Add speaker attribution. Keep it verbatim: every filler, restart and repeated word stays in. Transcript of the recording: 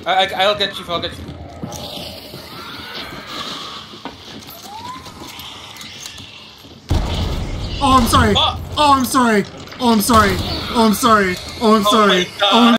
Speaker 1: I, I, I'll get you, I'll get you.
Speaker 2: Oh, I'm sorry. Oh, oh I'm sorry. Oh, I'm sorry. Oh, I'm sorry. Oh, I'm sorry.
Speaker 1: Oh my God.
Speaker 2: Oh, I'm